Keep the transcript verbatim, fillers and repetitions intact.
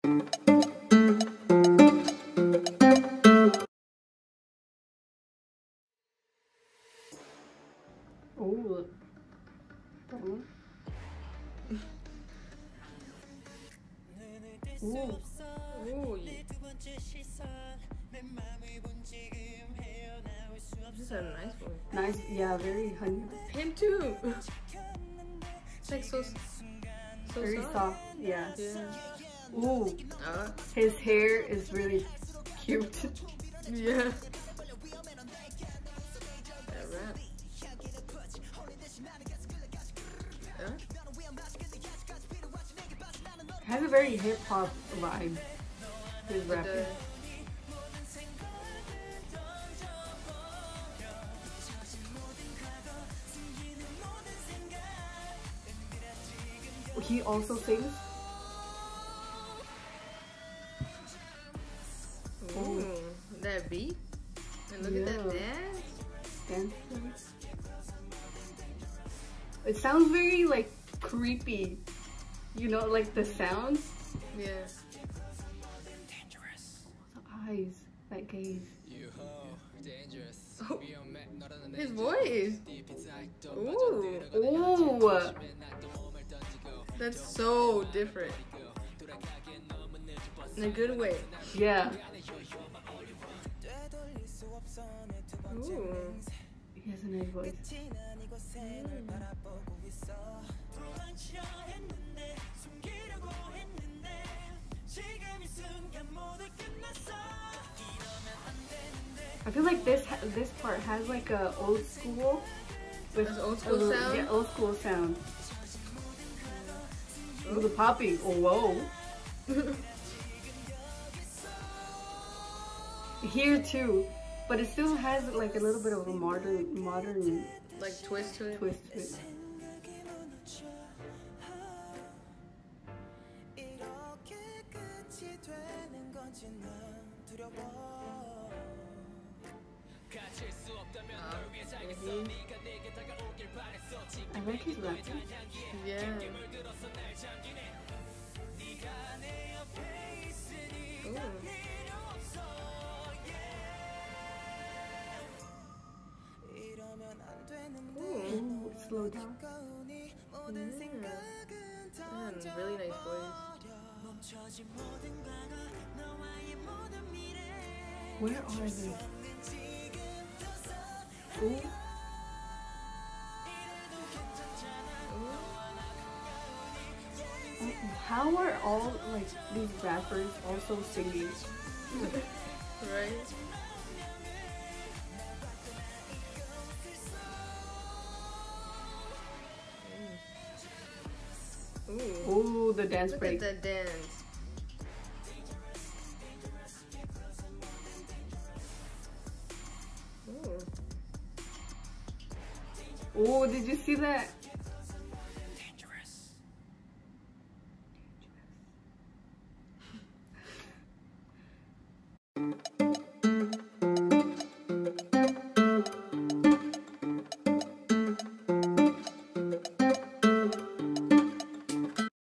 Oh, that one. Ooh. Ooh. This is a nice one. Nice, yeah, very honey. Him too. It's like so, so Very soft. soft, yeah. Yeah. Ooh, Uh, his hair is really cute. yeah. That rap. Huh? Has a very hip hop vibe. His With rapping. the- He also sings. Ooh, that beat. And look Yeah. at that dance. Dance. It sounds very like creepy. You know, like the sounds. Yeah. The eyes, that gaze. Oh, his voice. Ooh, Ooh. that's so different. In a good way. Yeah. Ooh. He has a nice voice. I feel like this ha this part has like a old school with Has old school a little- sound? Yeah, old school sound. With the popping. Oh, whoa. Here too, but it still has like a little bit of a modern modern Like twist to it. twist to it. I like his rapping. Yeah. Ooh. Ooh, slow down. Mm. Man, really nice voice. Where are they? Ooh. How are all like these rappers also singing? Right? Ooh. Ooh, the dance Look break. at that dance. Ooh. Ooh, did you see that?